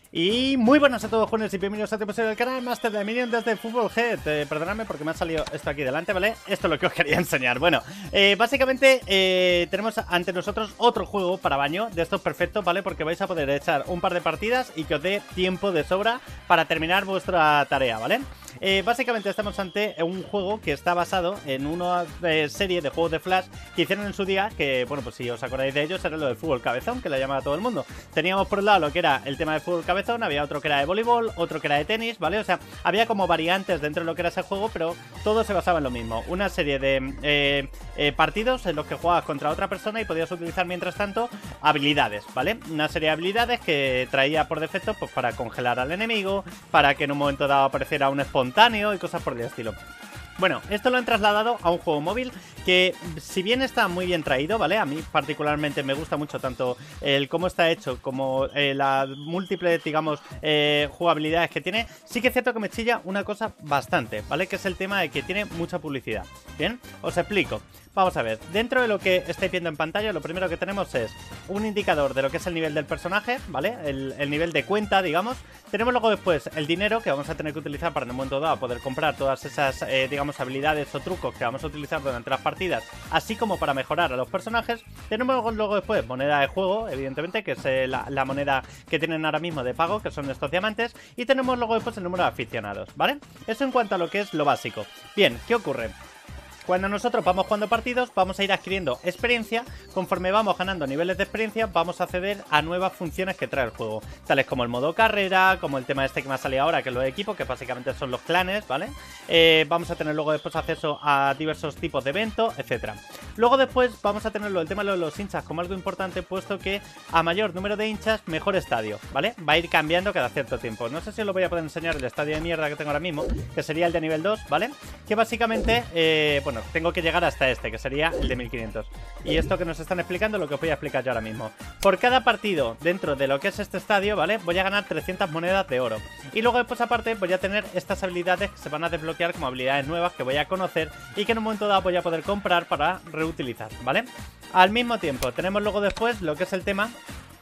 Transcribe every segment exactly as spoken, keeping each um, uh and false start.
Y muy buenas a todos, jóvenes, y bienvenidos a este episodio del canal Master de Minion desde Football Head. Eh, perdonadme porque me ha salido esto aquí delante, ¿vale? Esto es lo que os quería enseñar. Bueno, eh, básicamente eh, tenemos ante nosotros otro juego para baño de estos perfectos, ¿vale? Porque vais a poder echar un par de partidas y que os dé tiempo de sobra para terminar vuestra tarea, ¿vale? Eh, básicamente estamos ante un juego que está basado en una eh, serie de juegos de Flash que hicieron en su día, que, bueno, pues si os acordáis de ellos, era lo del fútbol cabezón, que le llamaba a todo el mundo. Teníamos por un lado lo que era el tema del fútbol cabezón, había otro que era de voleibol, otro que era de tenis, ¿vale? O sea, había como variantes dentro de lo que era ese juego, pero todo se basaba en lo mismo. Una serie de eh, eh, partidos en los que jugabas contra otra persona y podías utilizar, mientras tanto, habilidades, ¿vale? Una serie de habilidades que traía por defecto, pues para congelar al enemigo, para que en un momento dado apareciera un espontáneo y cosas por el estilo. Bueno, esto lo han trasladado a un juego móvil que, si bien está muy bien traído, ¿vale? A mí particularmente me gusta mucho tanto el cómo está hecho como eh, las múltiples, digamos, eh, jugabilidades que tiene. Sí que es cierto que me chilla una cosa bastante, ¿vale? Que es el tema de que tiene mucha publicidad. Bien, os explico. Vamos a ver, dentro de lo que estáis viendo en pantalla, lo primero que tenemos es un indicador de lo que es el nivel del personaje, ¿vale? El, el nivel de cuenta, digamos. Tenemos luego después el dinero que vamos a tener que utilizar para en un momento dado poder comprar todas esas, eh, digamos, habilidades o trucos que vamos a utilizar durante las partidas, así como para mejorar a los personajes. Tenemos luego después moneda de juego, evidentemente, que es eh, la, la moneda que tienen ahora mismo de pago, que son estos diamantes. Y tenemos luego después el número de aficionados, ¿vale? Eso en cuanto a lo que es lo básico. Bien, ¿qué ocurre? Cuando nosotros vamos jugando partidos, vamos a ir adquiriendo experiencia. Conforme vamos ganando niveles de experiencia, vamos a acceder a nuevas funciones que trae el juego, tales como el modo carrera, como el tema este que me ha salido ahora, que es lo de equipo, que básicamente son los clanes, ¿vale? Eh, vamos a tener luego después acceso a diversos tipos de eventos, etcétera. Luego después vamos a tenerlo el tema de los hinchas como algo importante, puesto que a mayor número de hinchas, mejor estadio, ¿vale? Va a ir cambiando cada cierto tiempo. No sé si os lo voy a poder enseñar el estadio de mierda que tengo ahora mismo, que sería el de nivel dos, ¿vale? Que básicamente, eh, bueno, tengo que llegar hasta este, que sería el de mil quinientos. Y esto que nos están explicando, lo que os voy a explicar yo ahora mismo. Por cada partido dentro de lo que es este estadio, ¿vale? Voy a ganar trescientas monedas de oro. Y luego después aparte voy a tener estas habilidades que se van a desbloquear como habilidades nuevas que voy a conocer y que en un momento dado voy a poder comprar para reutilizar, ¿vale? Al mismo tiempo tenemos luego después lo que es el tema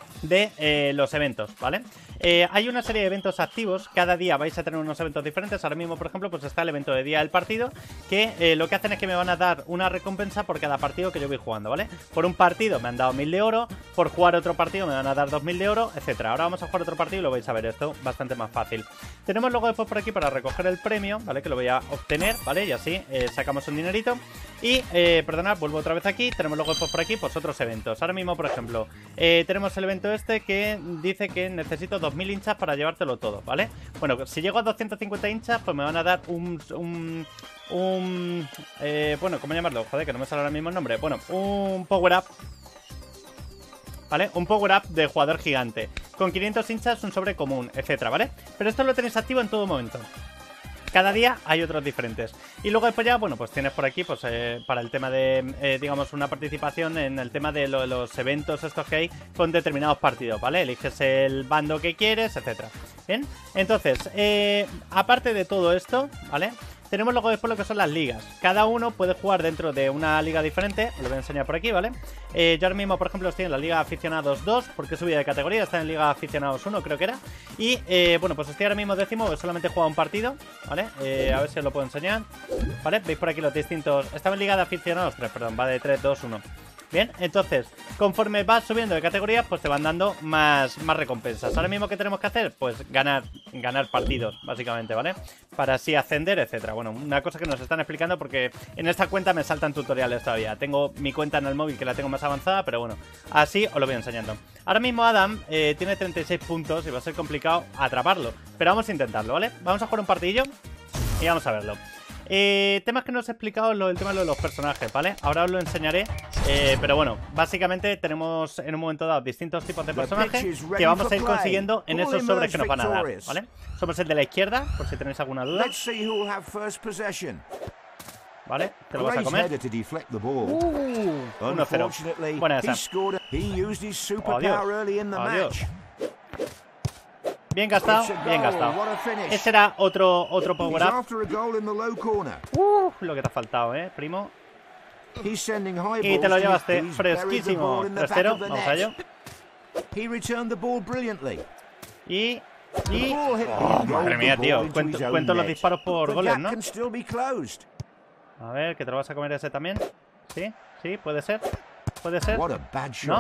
de eh, los eventos, ¿vale? Eh, hay una serie de eventos activos, cada día vais a tener unos eventos diferentes. Ahora mismo, por ejemplo, pues está el evento de día del partido, que eh, lo que hacen es que me van a dar una recompensa por cada partido que yo voy jugando, ¿vale? Por un partido me han dado mil de oro, por jugar otro partido me van a dar dos mil de oro, etcétera. Ahora vamos a jugar otro partido y lo vais a ver esto bastante más fácil. Tenemos luego después por aquí para recoger el premio, ¿vale? Que lo voy a obtener, ¿vale? Y así eh, sacamos un dinerito. Y, eh, perdonad, vuelvo otra vez aquí. Tenemos luego después por aquí, pues otros eventos. Ahora mismo, por ejemplo, eh, tenemos el evento este que dice que necesito dos mil hinchas para llevártelo todo, ¿vale? Bueno, si llego a doscientos cincuenta hinchas, pues me van a dar un... un, un eh, bueno, ¿cómo llamarlo? Joder, que no me sale ahora mismo el nombre. Bueno, un power up, ¿vale? Un power up de jugador gigante. Con quinientos hinchas, un sobre común, etcétera, ¿vale? Pero esto lo tenéis activo en todo momento. Cada día hay otros diferentes. Y luego después ya, bueno, pues tienes por aquí, pues eh, para el tema de, eh, digamos, una participación en el tema de lo, los eventos estos que hay con determinados partidos, ¿vale? Eliges el bando que quieres, etcétera. Bien, entonces, eh, aparte de todo esto, ¿vale? Tenemos luego después lo que son las ligas. Cada uno puede jugar dentro de una liga diferente. Os lo voy a enseñar por aquí, ¿vale? Eh, yo ahora mismo, por ejemplo, estoy en la Liga Aficionados dos, porque he subido de categoría. Está en Liga Aficionados uno, creo que era. Y, eh, bueno, pues estoy ahora mismo décimo. Solamente he jugado un partido, ¿vale? Eh, a ver si os lo puedo enseñar, ¿vale? Veis por aquí los distintos... Estaba en Liga de Aficionados tres, perdón. Va de tres, dos, uno. Bien, entonces, conforme vas subiendo de categoría, pues te van dando más, más recompensas. Ahora mismo, ¿qué tenemos que hacer? Pues ganar, ganar partidos, básicamente, ¿vale? Para así ascender, etcétera. Bueno, una cosa que nos están explicando, porque en esta cuenta me saltan tutoriales todavía. Tengo mi cuenta en el móvil que la tengo más avanzada, pero bueno, así os lo voy enseñando. Ahora mismo Adam eh, tiene treinta y seis puntos y va a ser complicado atraparlo, pero vamos a intentarlo, ¿vale? Vamos a jugar un partidillo y vamos a verlo. Eh, temas que no os he explicado, lo, el tema de los personajes, ¿vale? Ahora os lo enseñaré, eh, pero bueno, básicamente tenemos en un momento dado distintos tipos de personajes que vamos a ir consiguiendo en esos sobres que nos van a dar, ¿vale? Somos el de la izquierda, por si tenéis alguna duda. ¿Vale? Te lo vas a comer. Uh, uno cero. Buena esa. Oh, Dios. Oh, Dios. Bien gastado, bien gastado. Ese era otro, otro power up. Uh, lo que te ha faltado, eh, primo. Y te lo llevaste fresquísimo. tres cero, vamos a ello. Y Y... Oh, madre mía, tío. Cuento, cuento los disparos por goles, ¿no? A ver, ¿que te lo vas a comer ese también? Sí, sí, puede ser. Puede ser. ¿No?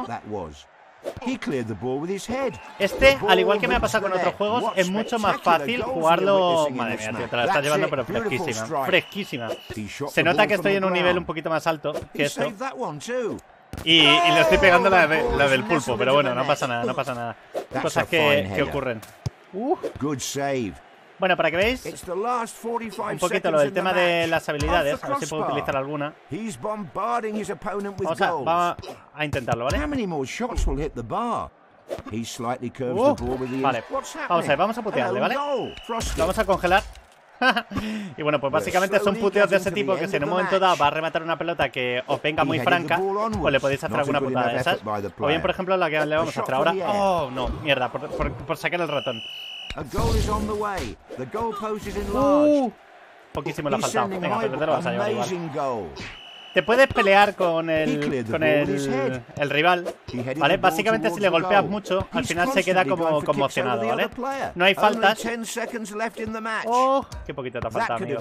Este, al igual que me ha pasado con otros juegos, es mucho más fácil jugarlo. Madre mía, tío, te la estás llevando, pero fresquísima. Fresquísima. Se nota que estoy en un nivel un poquito más alto que esto. Y, y le estoy pegando la, de, la del pulpo, pero bueno, no pasa nada, no pasa nada. Cosas que, que ocurren. Uh. Bueno, para que veáis un poquito lo del tema de las habilidades, a ver si puedo utilizar alguna. Vamos a, vamos a intentarlo, ¿vale? Uh, vale, vamos a ver, vamos a putearle, ¿vale? Lo vamos a congelar. Y bueno, pues básicamente son puteos de ese tipo que si en un momento dado va a rematar una pelota que os venga muy franca, pues le podéis hacer alguna putada de esas. O bien, por ejemplo, la que le vamos a hacer ahora. Oh, no, mierda, por, por, por sacar el ratón. Uh, poquísimo le ha faltado. Venga, pero te lo vas a llevar igual. Te puedes pelear con el con el, el rival, ¿vale? Básicamente si le golpeas mucho, al final se queda como conmocionado, ¿vale? No hay faltas. Oh, qué poquito te ha faltado, amigo.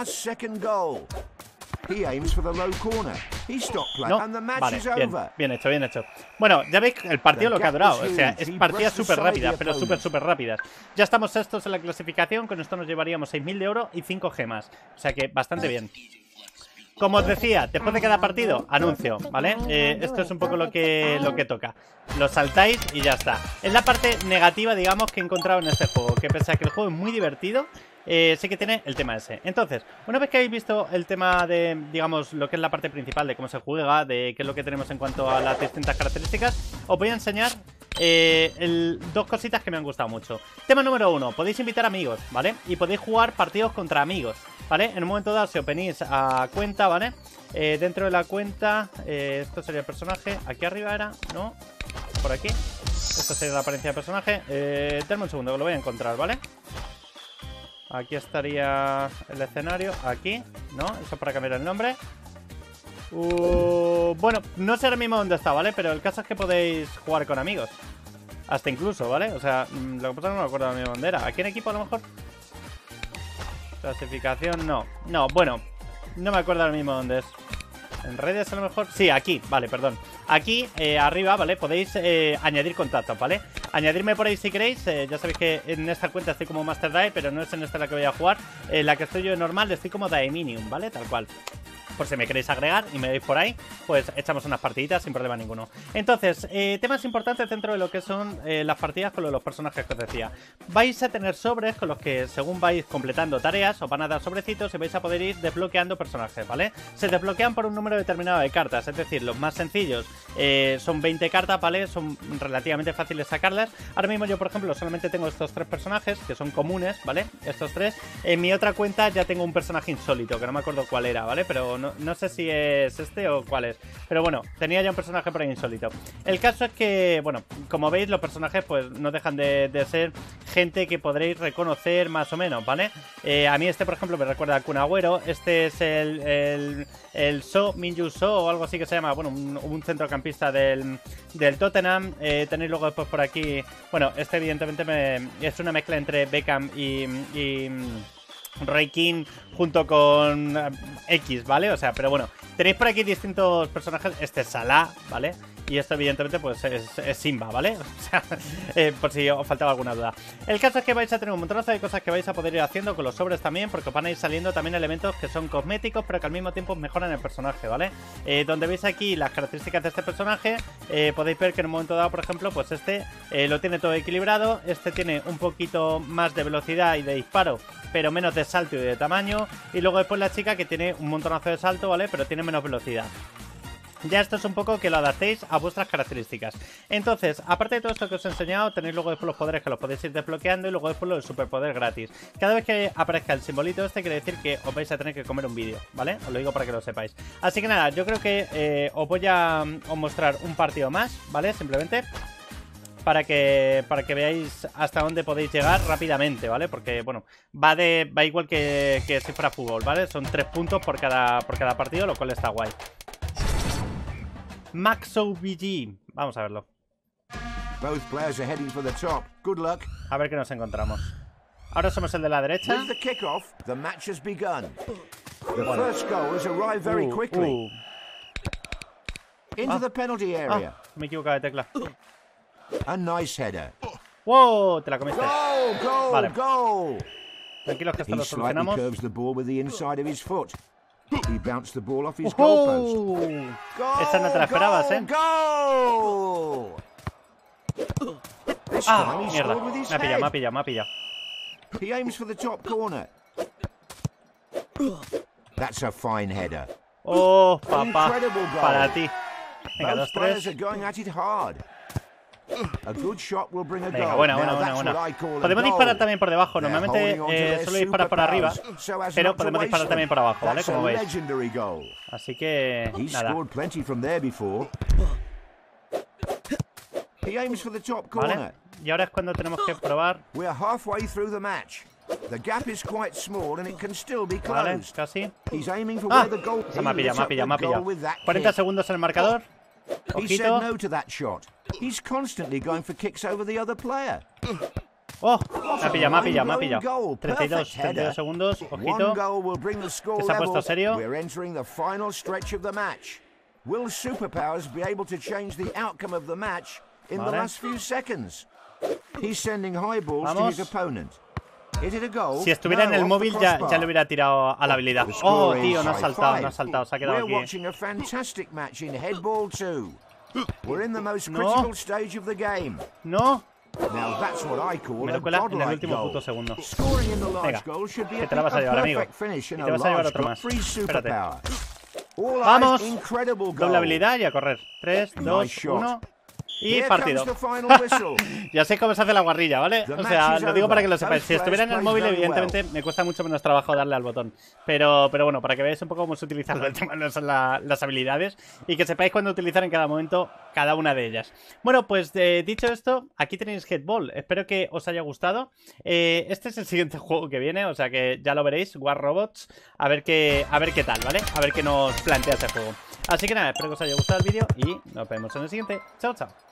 No, vale, bien, bien hecho, bien hecho. Bueno, ya veis el partido lo que ha durado. O sea, es partidas súper rápidas, pero súper, súper rápidas. Ya estamos sextos en la clasificación. Con esto nos llevaríamos seis mil de oro y cinco gemas. O sea que bastante bien. Como os decía, después de cada partido, anuncio, ¿vale? Eh, esto es un poco lo que, lo que toca. Lo saltáis y ya está. Es la parte negativa, digamos, que he encontrado en este juego. Que pese a que el juego es muy divertido, eh, sí que tiene el tema ese. Entonces, una vez que habéis visto el tema de, digamos, lo que es la parte principal de cómo se juega, de qué es lo que tenemos en cuanto a las distintas características, os voy a enseñar eh, el, dos cositas que me han gustado mucho. Tema número uno, podéis invitar amigos, ¿vale? Y podéis jugar partidos contra amigos, ¿vale? En un momento dado, si os venís a cuenta, ¿vale? Eh, dentro de la cuenta, eh, esto sería el personaje. Aquí arriba era, ¿no? Por aquí. Esto sería la apariencia del personaje. Eh, denme un segundo que lo voy a encontrar, ¿vale? Aquí estaría el escenario. Aquí, ¿no? Eso para cambiar el nombre. Uh, bueno, no sé ahora mismo dónde está, ¿vale? Pero el caso es que podéis jugar con amigos. Hasta incluso, ¿vale? O sea, lo que pasa es que no me acuerdo de mi bandera. ¿Aquí en equipo a lo mejor? Clasificación, no. No, bueno, no me acuerdo ahora mismo dónde es. ¿En redes a lo mejor? Sí, aquí, vale, perdón. Aquí, eh, arriba, ¿vale? Podéis eh, añadir contactos, ¿vale? Añadirme por ahí si queréis. eh, Ya sabéis que en esta cuenta estoy como Master Dae, pero no es en esta la que voy a jugar. En la que estoy yo normal estoy como Daeminium, ¿vale? Tal cual. Por si me queréis agregar y me veis por ahí, pues echamos unas partiditas sin problema ninguno. Entonces, eh, temas importantes dentro de lo que son eh, las partidas con los personajes que os decía. Vais a tener sobres con los que, según vais completando tareas, os van a dar sobrecitos y vais a poder ir desbloqueando personajes, ¿vale? Se desbloquean por un número determinado de cartas, es decir, los más sencillos eh, son veinte cartas, ¿vale? Son relativamente fáciles sacarlas. Ahora mismo yo, por ejemplo, solamente tengo estos tres personajes, que son comunes, ¿vale? Estos tres. En mi otra cuenta ya tengo un personaje insólito, que no me acuerdo cuál era, ¿vale? Pero no, no sé si es este o cuál es. Pero bueno, tenía ya un personaje por ahí insólito. El caso es que, bueno, como veis, los personajes pues no dejan de, de ser gente que podréis reconocer más o menos, ¿vale? Eh, a mí este, por ejemplo, me recuerda a Kun Agüero. Este es el, el, el So, Min-Ju So o algo así que se llama. Bueno, un, un centrocampista del, del Tottenham. Eh, tenéis luego después por aquí... Bueno, este evidentemente me, es una mezcla entre Beckham y... y Roy Keane junto con X, ¿vale? O sea, pero bueno, tenéis por aquí distintos personajes. Este es Salah, ¿vale? Y esto evidentemente pues es, es Simba, ¿vale? O sea, eh, por si os faltaba alguna duda. El caso es que vais a tener un montonazo de cosas que vais a poder ir haciendo con los sobres también, porque os van a ir saliendo también elementos que son cosméticos, pero que al mismo tiempo mejoran el personaje, ¿vale? Eh, donde veis aquí las características de este personaje, eh, podéis ver que en un momento dado, por ejemplo, pues este eh, lo tiene todo equilibrado. Este tiene un poquito más de velocidad y de disparo, pero menos de salto y de tamaño. Y luego después la chica que tiene un montonazo de salto, ¿vale? Pero tiene menos velocidad. Ya esto es un poco que lo adaptéis a vuestras características. Entonces, aparte de todo esto que os he enseñado, tenéis luego después los poderes que los podéis ir desbloqueando y luego después los superpoder gratis. Cada vez que aparezca el simbolito este quiere decir que os vais a tener que comer un vídeo, ¿vale? Os lo digo para que lo sepáis. Así que nada, yo creo que eh, os voy a os mostrar un partido más, ¿vale? Simplemente para que para que veáis hasta dónde podéis llegar rápidamente, ¿vale? Porque, bueno, va de va igual que, que si fuera fútbol, ¿vale? Son tres puntos por cada, por cada partido, lo cual está guay. Max O B G, vamos a verlo. Both players are heading for the top. Good luck. A ver qué nos encontramos. Ahora somos el de la derecha. With the kickoff, the match has begun. The first goal has arrived very Uh, quickly. uh. Into Ah. the penalty area. Ah, me he equivocado de tecla. A nice header. ¡Wow! Te la comiste. Goal, goal, Vale. goal. Tranquilos que esto He lo slightly solucionamos. curves the ball with the inside of his foot. He bounced the ball off his goalpost. ¡Oh! Goal, Esta no te la esperabas, goal, ¿eh? Goal. This Ah, time he mierda. scored with his Me ha pillado, me ha head. pillado, me ha pillado. He aims for the top corner. That's a fine header. ¡Oh, papá! Incredible goal. Para ti. Venga, Both dos, players tres. are going at it hard. A good shot will bring a Venga, goal. buena, Now buena, buena, that's buena. what I call a Podemos goal. disparar también por debajo. They're Normalmente holding on to eh, their suelo disparar por arriba, superpowers, so as pero not to podemos waste disparar them. también por abajo, ¿vale? That's a Como veis. legendary goal. Así que, He's nada. scored plenty from there before. He aims for the top corner. ¿Vale? Y ahora es cuando tenemos que probar. We're halfway through the match. The gap is quite small and it can still be ¿Vale? closed. Casi. He's aiming for ¡Ah! where the goal. Se me ha He pillado, lit me ha up pillado, me ha the goal pillado. with that cuarenta kick. segundos en el marcador. He said Ojito. no to that shot. He's constantly going for kicks over the other player. ¡Oh! Me ha pillado, me ha pillado, me ha Mind-blowing pillado. goal. treinta y dos, Perfect treinta y dos header. segundos. One Ojito. goal will bring the score Que se ha level. puesto serio. We're entering the final stretch of the match. Will superpowers be able to change the outcome of the match in the Vale. last few seconds? He's sending high balls Vamos. to his opponent. Is it a goal? Si estuviera No, en el off móvil the ya, crossbar. ya le hubiera tirado a la habilidad. The ¡Oh, score tío! is No ha saltado, five. no ha saltado. Se ha quedado We're aquí. watching a fantastic match in Headball two. We're in the most No. critical stage of the game. ¡No! Now that's what I call Me a lo cuela en el godlike último goal. puto segundo. Scoring in the large Venga, goal should be que a, te la vas a a llevar, amigo. perfect finish in Y a te vas a llevar large otro goal. más. Free Espérate. superpower. All Vamos. eyes, incredible goal. Doble habilidad y a correr. tres, dos, shot. uno. Y Here partido. comes the final whistle. Ya sé cómo se hace la guarrilla, ¿vale? The O sea, match is lo digo para que lo over. sepáis. Si Both estuviera en el players móvil, played very evidentemente me cuesta mucho menos trabajo darle al botón. Pero, pero bueno, para que veáis un poco cómo se utilizan el tema de las, la- las habilidades y que sepáis cuándo utilizar en cada momento cada una de ellas. Bueno, pues eh, dicho esto, aquí tenéis Headball. Espero que os haya gustado. Eh, este es el siguiente juego que viene, o sea que ya lo veréis, War Robots. A ver qué, a ver qué tal, ¿vale? A ver qué nos plantea este juego. Así que nada, espero que os haya gustado el vídeo y nos vemos en el siguiente. Chao, chao.